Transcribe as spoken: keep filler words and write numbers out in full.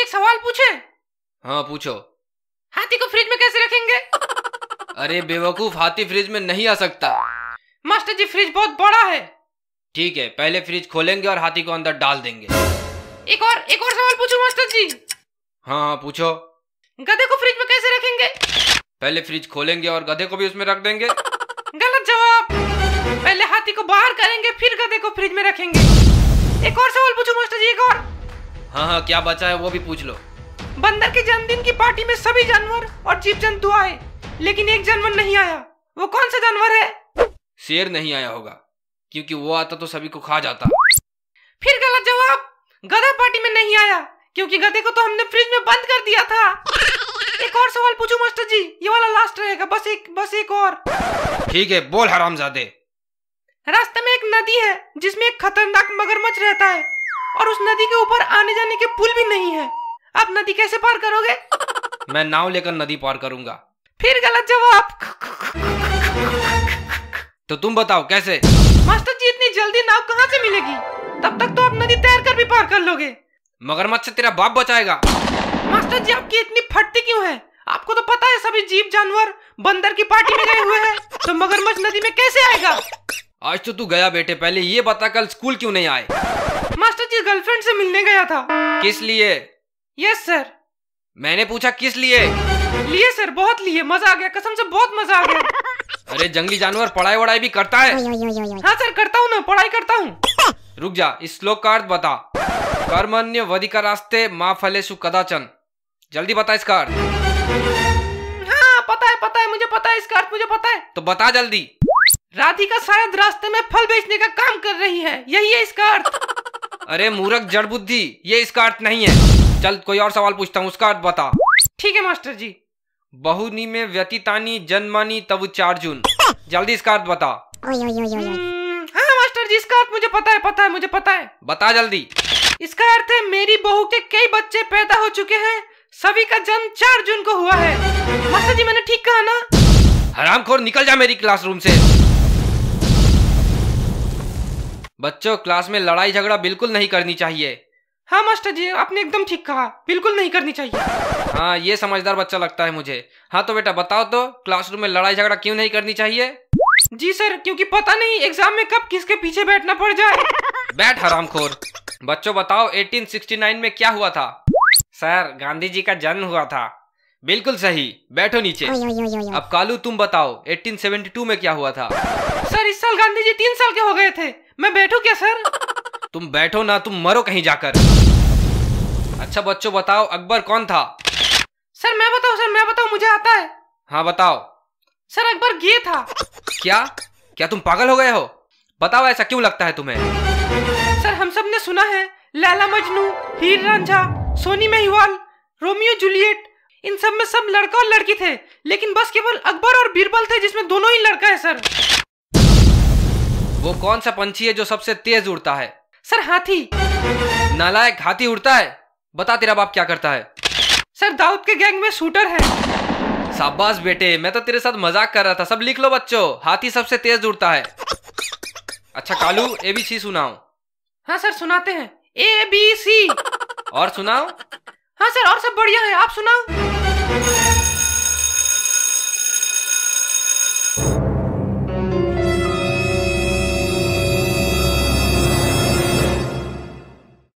एक सवाल पूछे? हाँ पूछो। हाथी को फ्रिज में कैसे रखेंगे? अरे बेवकूफ, हाथी फ्रिज में नहीं आ सकता। मास्टर जी फ्रिज बहुत बड़ा है। ठीक है, पहले फ्रिज खोलेंगे और हाथी को अंदर डाल देंगे। एक और एक और सवाल पूछूं मास्टर जी? हाँ हाँ पूछो। गधे को फ्रिज में कैसे रखेंगे? पहले फ्रिज खोलेंगे और गधे को भी उसमें रख देंगे। गलत जवाब। पहले हाथी को बाहर करेंगे फिर गधे को फ्रिज में रखेंगे। एक और सवाल पूछूं मास्टर जी? एक और। हाँ हाँ क्या बचा है वो भी पूछ लो। बंदर के जन्मदिन की पार्टी में सभी जानवर और जीव जंतु आए, लेकिन एक जानवर नहीं आया। वो कौन सा जानवर है? शेर नहीं आया होगा, क्योंकि वो आता तो सभी को खा जाता। फिर गलत जवाब। गधा पार्टी में नहीं आया क्योंकि गधे को तो हमने फ्रिज में बंद कर दिया था। एक और सवाल पूछूं मास्टर जी? ये वाला लास्ट रहेगा, बस एक बस एक और। ठीक है बोल हरामजादे। रास्ते में एक नदी है जिसमें एक खतरनाक मगरमच्छ रहता है और उस नदी के ऊपर आने जाने के पुल भी नहीं है। आप नदी कैसे पार करोगे? मैं नाव लेकर नदी पार करूंगा। फिर गलत जवाब। तो तुम बताओ कैसे? मास्टर जी इतनी जल्दी नाव कहाँ से मिलेगी? तब तक तो आप नदी तैर कर भी पार कर लोगे। मगरमच्छ से तेरा बाप बचाएगा। मास्टर जी आपकी इतनी फटती क्यों है? आपको तो पता है सभी जीव जानवर बंदर की पार्टी में गए हुए हैं, तो मगरमच्छ नदी में कैसे आएगा? आज तो तू गया बेटे, पहले ये बता कल स्कूल क्यों नहीं आए? मास्टर जी गर्लफ्रेंड से मिलने गया था। किस लिए? Yes sir. मैंने पूछा किस लिए? लिए सर, बहुत लिए, मजा आ गया, कसम से बहुत मजा आ गया। अरे जंगली जानवर पढ़ाई वढ़ाई भी करता है? हाँ सर करता हूँ ना, पढ़ाई करता हूँ। रुक जा, इस श्लोक का अर्थ बता। कर्मण्य वधिकरास्ते माँ फलेषु कदाचन। जल्दी बता इसका अर्थ। हाँ पता है पता है मुझे पता है इसका अर्थ, मुझे पता है। तो बता जल्दी। राधिका शायद रास्ते में फल बेचने का काम कर रही है, यही है इसका अर्थ। अरे मूर्ख जड़ बुद्धि, ये इसका अर्थ नहीं है। चल कोई और सवाल पूछता हूँ, उसका अर्थ बता। ठीक है मास्टर जी। बहुनी में व्यतीतानी जन्मानी तब चार्जुन। जल्दी इसका अर्थ बता। हाँ मास्टर जी इसका अर्थ मुझे पता है पता है मुझे पता है। बता जल्दी। इसका अर्थ है मेरी बहू के कई बच्चे पैदा हो चुके हैं, सभी का जन्म चार जून को हुआ है। मास्टर जी मैंने ठीक कहा ना? हरामखोर निकल जा मेरी क्लासरूम से। बच्चों क्लास में लड़ाई झगड़ा बिल्कुल नहीं करनी चाहिए। हाँ मास्टर जी आपने एकदम ठीक कहा, बिल्कुल नहीं करनी चाहिए। हाँ ये समझदार बच्चा लगता है मुझे। हाँ तो बेटा बताओ तो क्लासरूम में लड़ाई झगड़ा क्यों नहीं करनी चाहिए? जी सर क्योंकि पता नहीं एग्जाम में कब किसके पीछे बैठना पड़ जाए। बैठ हरामखोर। बच्चों बताओ अठारह सौ उनहत्तर में क्या हुआ था? सर गांधी जी का जन्म हुआ था। बिल्कुल सही, बैठो नीचे। अब कालू तुम बताओ अठारह सौ बहत्तर में क्या हुआ था? सर इस साल गांधी जी तीन साल के हो गए थे, मैं बैठूं क्या सर? तुम बैठो ना, तुम मरो कहीं जाकर। अच्छा बच्चों बताओ अकबर कौन था? सर मैं बताऊं सर मैं बताऊं मुझे आता है। हाँ बताओ। सर अकबर गे था। क्या क्या तुम पागल हो गए हो? बताओ ऐसा क्यों लगता है तुम्हें? सर हम सब ने सुना है लैला मजनू, हीर रांझा, सोनी महिवाल, रोमियो जूलियट, इन सब में सब लड़का और लड़की थे, लेकिन बस केवल अकबर और बीरबल थे जिसमें दोनों ही लड़का है सर। वो कौन सा पंछी है जो सबसे तेज उड़ता है? सर हाथी। नालायक, हाथी उड़ता है? बता तेरा बाप क्या करता है? सर दाऊद के गैंग में शूटर है। शाबाश बेटे, मैं तो तेरे साथ मजाक कर रहा था। सब लिख लो बच्चों, हाथी सबसे तेज उड़ता है। अच्छा कालू एबीसी सुनाओ। हाँ सर सुनाते हैं, ए बी सी। और सुनाओ। हाँ सर और सब बढ़िया है, आप सुनाओ।